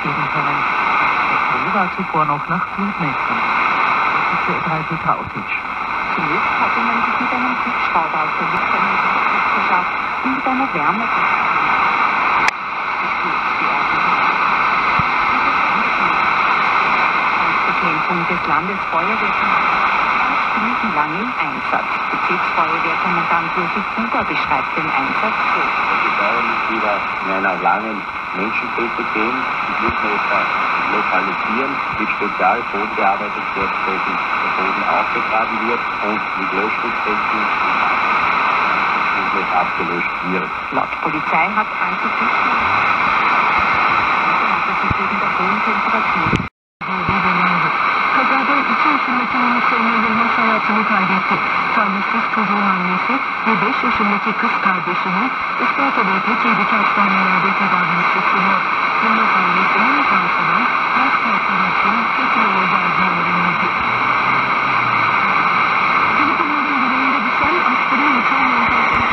geben können. Der Kunde war zuvor noch nach Blutmessern. Das ist der 30 chaotisch. Zunächst hatte man sich mit einem Hubschrauber aus der Luft einen Überblick verschafft und mit einer Wärme Bekämpfung des Landesfeuerwehrkommandanten minutenlang im Einsatz. Bezirksfeuerwehrkommandant Josef Huber beschreibt den Einsatz so. Das ist eigentlich wieder in einer langen Menschenfläche gehen. Die müssen wir lokalisieren, mit Spezialbodenbearbeitungswerkzeugen der Boden aufgegraben wird und mit Löschschutztechnik abgelöscht wird. Laut Polizei hat Antikrisen sich wegen der hohen Temperatur. Kazada 2 yaşındaki yayılmaz hayatını kaybetti. Talihsiz çocuğun annesi ve 5 yaşındaki kız kardeşini Isparta'daki çevreci hastanelerde tedavisi sürüyor. Yılmaz ailesinin karşıdan her tarafından kötü olacağı öğrenildi. Filipinlerin güneyinde düşen askeri uçağın montajı.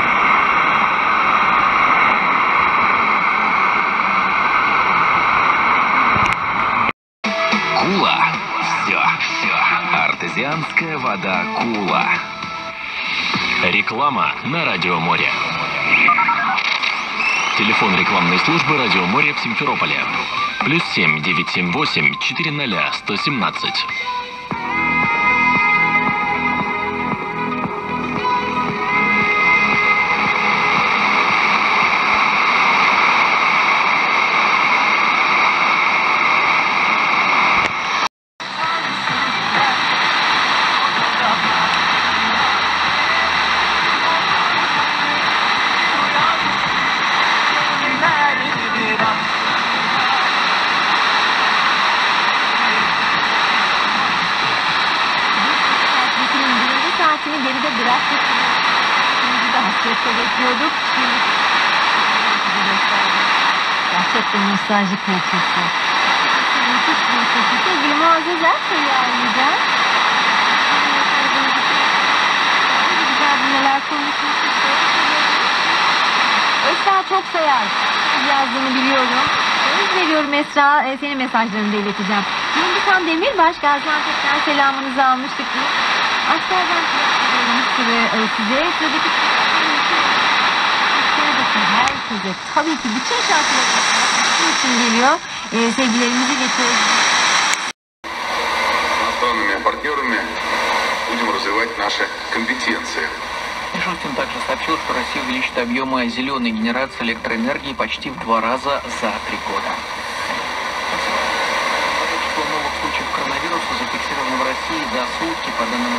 Кула. Все. Артезианская вода Кула. Реклама на Радио Море. Телефон рекламной службы Радио Море в Симферополе. +7 978 400 117. Geride bıraktık. Şimdi de hasretle bekliyorduk. Gerçekten nostaljik bir ötesi. Müthiş bir ötesi. Sevgili Muazzez Ersoy'u ağırlayacağız. Güzel cümleler konuşmuşuz. Esra çok sayar. Yazdığını biliyorum. Söz veriyorum Esra. Senin mesajlarını da ileteceğim. Yıldızhan Demirbaş Gaziantep'ten selamınızı almıştık. Askerden size sıradaki herkese tabii ki bütün şarkılar için geliyor. Sevgilerimizi getiriyoruz. Иностранными партнерами будем развивать наши компетенции. Мишустин также сообщил, что Россия увеличит объемы зеленой генерации электроэнергии почти в 2 раза за 3 года. Число новых случаев коронавируса зафиксировано в России за сутки, по данным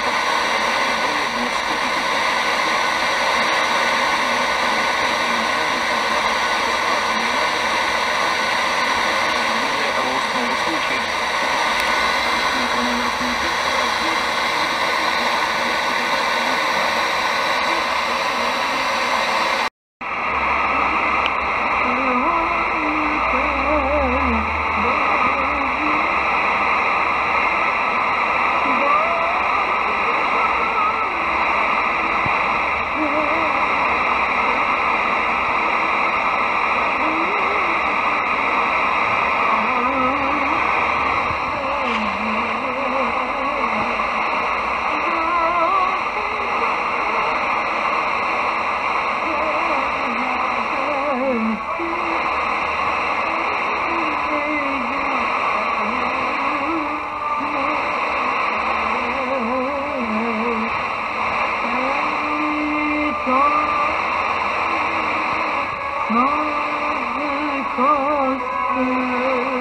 Nazlı kalsın.